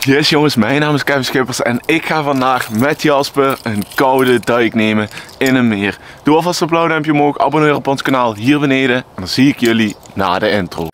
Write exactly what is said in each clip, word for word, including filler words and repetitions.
Yes jongens, mijn naam is Kevin Schippers en ik ga vandaag met Jasper een koude duik nemen in een meer. Doe alvast een blauw duimpje omhoog, abonneer op ons kanaal hier beneden en dan zie ik jullie na de intro.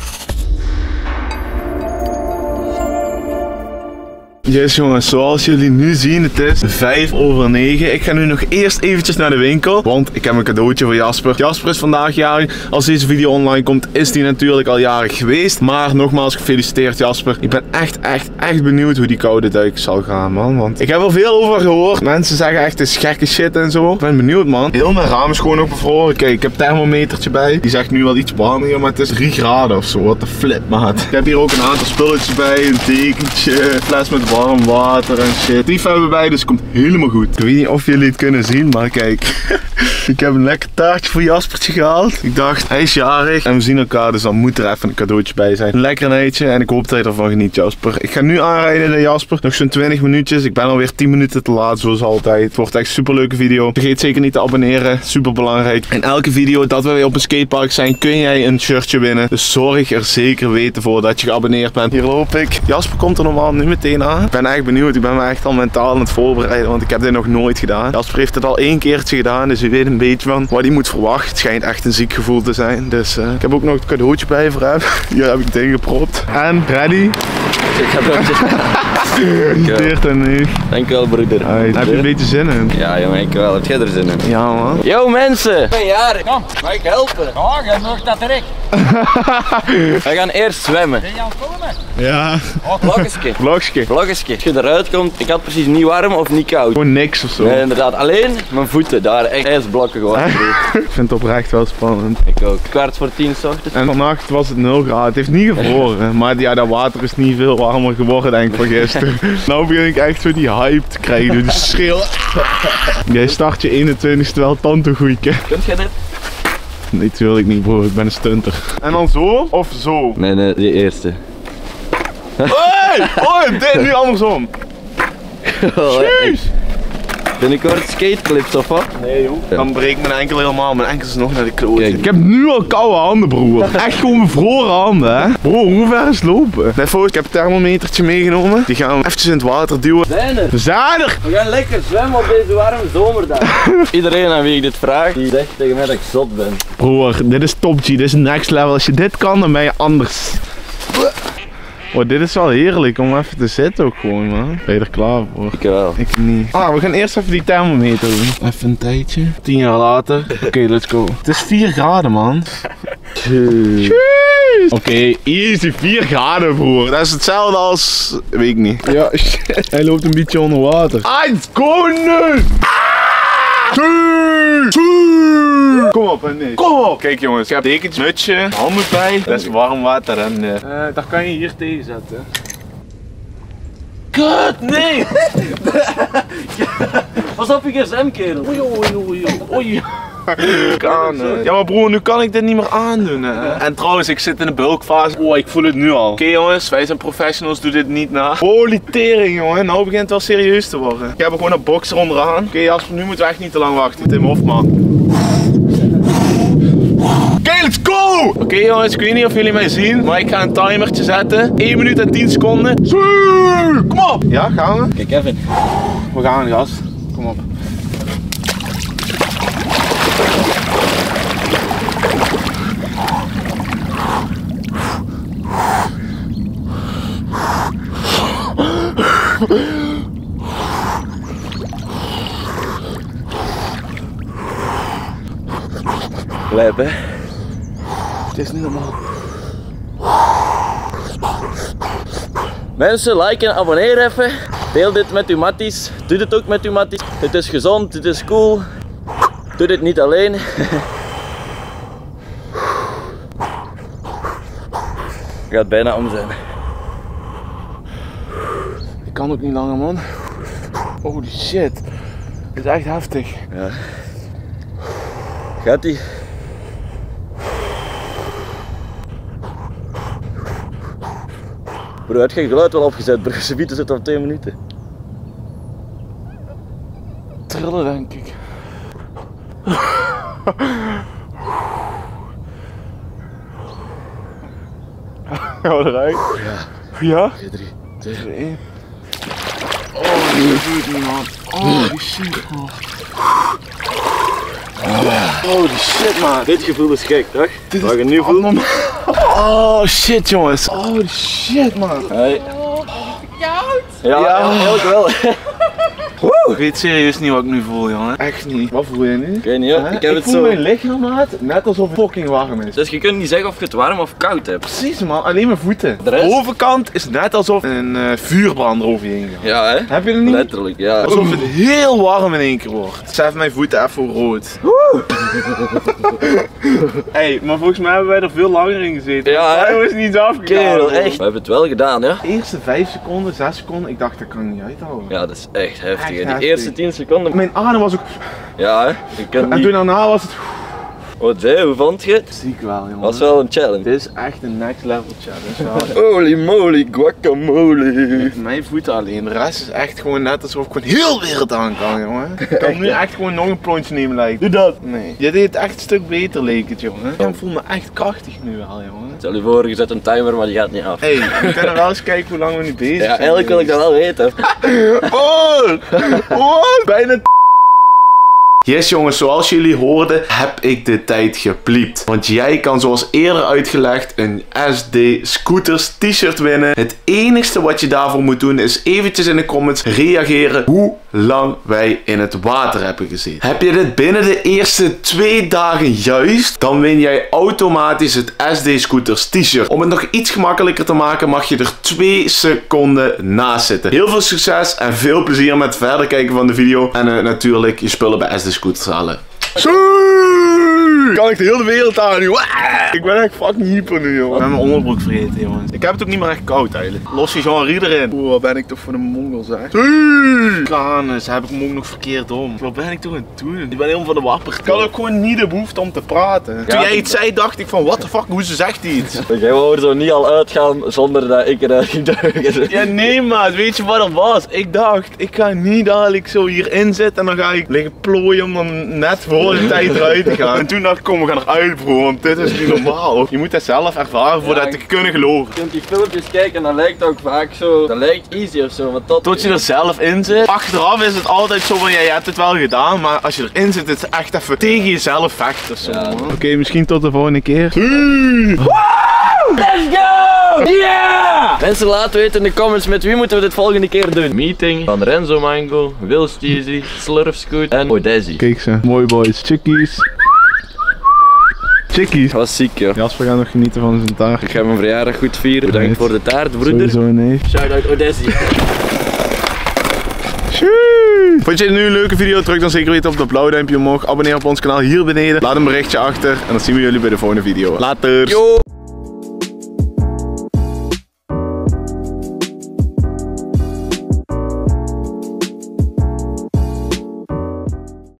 Yes jongens, zoals jullie nu zien, het is vijf over negen. Ik ga nu nog eerst eventjes naar de winkel, want ik heb een cadeautje voor Jasper. Jasper is vandaag jarig. Als deze video online komt, is die natuurlijk al jarig geweest. Maar nogmaals gefeliciteerd Jasper. Ik ben echt, echt, echt benieuwd hoe die koude duik zal gaan, man. Want ik heb er veel over gehoord. Mensen zeggen echt, het is gekke shit en zo. Ik ben benieuwd, man. Heel mijn raam is gewoon ook bevroren. Kijk, ik heb een thermometertje bij. Die zegt nu wel iets warmer, maar het is drie graden of zo. Wat de flip, maat. Ik heb hier ook een aantal spulletjes bij. Een dekentje, een fles met warm water en shit. Die hebben we bij, dus het komt helemaal goed. Ik weet niet of jullie het kunnen zien, maar kijk. Ik heb een lekker taartje voor Jaspertje gehaald. Ik dacht, hij is jarig en we zien elkaar, dus dan moet er even een cadeautje bij zijn. Een lekker netje en ik hoop dat je ervan geniet, Jasper. Ik ga nu aanrijden naar Jasper. Nog zo'n twintig minuutjes. Ik ben alweer tien minuten te laat, zoals altijd. Het wordt echt een super leuke video. Vergeet zeker niet te abonneren. Super belangrijk. In elke video dat we weer op een skatepark zijn, kun jij een shirtje winnen. Dus zorg er zeker weten voor dat je geabonneerd bent. Hier loop ik. Jasper komt er normaal nu meteen aan. Ik ben echt benieuwd. Ik ben me echt al mentaal aan het voorbereiden, want ik heb dit nog nooit gedaan. Jasper heeft het al één keertje gedaan, dus u weet een beetje van wat hij moet verwachten. Het schijnt echt een ziek gevoel te zijn. Dus uh, ik heb ook nog het cadeautje bij voor hem. Hier heb ik dingen gepropt. En ready? Ik ga het en nu. Dankjewel broeder. Right. Heb je een beetje zin in? Ja jongen, ik wel. Heb jij er zin in? Ja man. Yo mensen! Ik ben jarig. Kom, mag ik helpen? Ja, jij mag dat direct. We gaan eerst zwemmen. Ben je aan het komen? Ja. Vloggeske. Vlogske. Vloggeske. Als je eruit komt, ik had precies niet warm of niet koud. Gewoon niks of zo. Nee, inderdaad. Alleen mijn voeten, daar echt ijsblokken gewoon. Ik vind het oprecht wel spannend. Ik ook. Kwart voor tien 's ochtends. En vannacht was het nul graden. Het heeft niet gevroren. Maar ja, dat water is niet veel warmer geworden denk ik van gisteren. Nou begin ik echt zo die hype te krijgen. Die schreeuw. Jij start je eenentwintigste wel tantegoeike. Kunt jij dit? Nee, tuurlijk niet bro. Ik ben een stunter. En dan zo of zo? Nee, nee, die eerste. Hey! Oh, dit nu andersom. Jeez! Binnenkort skateclips of wat? Nee joh. Dan breekt mijn enkel helemaal. Mijn enkel is nog naar de kloot. Kijk. Ik heb nu al koude handen broer. Echt gewoon bevroren handen hè. Bro, hoe ver is het lopen? Net voor, ik heb een thermometertje meegenomen. Die gaan we eventjes in het water duwen. We zijn er. We zijn er! We gaan lekker zwemmen op deze warme zomerdag. Iedereen aan wie ik dit vraag, die zegt tegen mij dat ik zot ben. Broer, dit is top G. Dit is next level. Als je dit kan, dan ben je anders. Oh, dit is wel heerlijk om even te zitten ook gewoon, man. Ben je er klaar voor? Ik wel. Ik niet. Ah, we gaan eerst even die thermometer doen. Even een tijdje. Tien jaar later. Oké, okay, let's go. Het is vier graden, man. Oké, okay, easy. vier graden, broer. Dat is hetzelfde als... Weet ik niet. Ja, shit. Hij loopt een beetje onder water. Ah, het komt nu! Kom op, nee. Kom op! Kijk jongens, ik heb dekentje, mutsje, handen bij. Dat is warm water en uh, uh, dat kan je hier tegen zetten. Kut, nee! Pas op je gsm kerel. Oei, oei, oei, oei. Kan, uh. Ja maar broer, nu kan ik dit niet meer aandoen. Hè. En trouwens, ik zit in de bulkfase. Oh, ik voel het nu al. Oké okay, jongens, wij zijn professionals, doe dit niet na. Holy tering jongen, nou begint het wel serieus te worden. Ik heb er gewoon een boxer onderaan. Oké okay, Jasper, nu moeten we echt niet te lang wachten. Tim Hofman. Oké, okay, let's go! Oké okay, jongens, ik weet niet of jullie mij zien, maar ik ga een timertje zetten. één minuut en tien seconden. Kom op! Ja, gaan we? Kijk Kevin. We gaan gast. Kom op. Lijp hè? Het is niet normaal. Mensen, liken en abonneer even. Deel dit met uw matties. Doe dit ook met uw matties. Het is gezond, het is cool. Doe dit niet alleen. Het gaat bijna om zijn. Ik kan ook niet langer man. Holy shit. Dit is echt heftig. Ja. Gaat ie? Bro, heb je geluid wel opgezet, bro? Ze bieden zit op twee minuten. Trillen denk ik. Gaan we eruit? Ja. Ja? vier drie. twee. Oh, die voelt niet, man. Oh, die shit, man. Oh, die shit, man. Dit gevoel is gek, toch? Dit Wat is je nu voelt? abnormaal. Oh, shit, jongens. Oh, die shit, man. Hey. Koud! Ja, Ja. ja, eigenlijk wel. Ik weet serieus niet wat ik nu voel, jongen. Echt niet. Wat voel je nu? Ik weet niet, hoor. Hè? Ik heb het voel zo. mijn lichaam, maat, net alsof het fucking warm is. Dus je kunt niet zeggen of je het warm of koud hebt. Precies, man. Alleen mijn voeten. De rest? De bovenkant is net alsof een uh, vuurbrander over je heen gaat. Ja, hè? Heb je het niet? Letterlijk, ja. Alsof het heel warm in één keer wordt. Zet mijn voeten even rood. Hey, maar volgens mij hebben wij er veel langer in gezeten. Ja, hè? Hij is niet afgegaan. Kerel, echt. We hebben het wel gedaan, hè? De eerste vijf seconden, zes seconden, ik dacht dat kan ik niet uithouden. Ja, dat is echt heftig. Echt hè. Die heftig. eerste tien seconden. Mijn adem was ook... Ja, hè? Je kunt En niet. toen daarna was het... Wat zei, hoe vond je het? Ziek wel, jongen. Was wel een challenge. Dit is echt een next level challenge. Holy moly, guacamole. Mijn voeten alleen, de rest is echt gewoon net alsof ik gewoon heel wereld aan kan, jongen. Ik kan nu echt gewoon nog een plonsje nemen, lijkt. Doe dat. Nee. Je deed het echt een stuk beter, leek het, jongen. Ik voel me echt krachtig nu wel, jongen. Stel je voor, je zet een timer, maar die gaat niet af. Hé, hey, we kunnen wel eens kijken hoe lang we nu bezig Ja, zijn. eigenlijk wil ik dat wel weten. Oh! Oh! Bijna Yes jongens, zoals jullie hoorden heb ik de tijd gepliept. Want jij kan zoals eerder uitgelegd een S D Scooters t-shirt winnen. Het enigste wat je daarvoor moet doen is eventjes in de comments reageren hoe lang wij in het water hebben gezeten. Heb je dit binnen de eerste twee dagen juist, dan win jij automatisch het S D Scooters t-shirt. Om het nog iets gemakkelijker te maken mag je er twee seconden naast zitten. Heel veel succes en veel plezier met verder kijken van de video. En uh, natuurlijk je spullen bij S D Scooters halen. Kan ik de hele wereld aan nu? Ik ben echt fucking hyper nu, jongen. Ik ben mijn onderbroek vergeten, jongens. Ik heb het ook niet meer echt koud eigenlijk. Los je Jean Rie erin. Oeh, wat ben ik toch voor een mongol, zeg. Kanus, heb ik hem ook nog verkeerd om. Wat ben ik toch aan het doen? Ik ben helemaal van de wapper. Ik had ook gewoon niet de behoefte om te praten. Toen jij iets zei, dacht ik van, what the fuck, hoe ze zegt iets? Jij wou er zo niet al uitgaan zonder dat ik eruit ging duiken. Ja, nee, maat. Weet je wat er was? Ik dacht, ik ga niet dadelijk zo hierin zitten en dan ga ik liggen plooien om dan net voor de tijd eruit te gaan. En toen dacht ik, kom, we gaan eruit, bro, want dit is niet normaal. Je moet dat zelf ervaren voordat Ja, te kunnen geloven. Je kunt die filmpjes kijken en dan lijkt het ook vaak zo. Dat lijkt easy of zo, maar tot. Tot je er zelf in zit. Achteraf is het altijd zo van, ja, je hebt het wel gedaan, maar als je erin zit, is het echt even tegen jezelf vechten. Zo, Ja. Oké, okay, misschien tot de volgende keer. Let's go! Yeah! Mensen, laten weten in de comments met wie moeten we dit volgende keer doen. Meeting van Renzo Mango, Will Steezy, Slurfscoot en Odesi. Kijk ze, mooi boys. Chickies. Chickies. Dat was ziek, joh. Jasper gaat nog genieten van zijn taart. Ik ga mijn verjaardag goed vieren. Bedankt Right. voor de taart, broeder. Sowieso een neef. Shout-out Odesi. Vond je dit nu een leuke video? Druk dan zeker weten op dat blauwe duimpje omhoog. Abonneer op ons kanaal hier beneden. Laat een berichtje achter. En dan zien we jullie bij de volgende video. Later! Yo!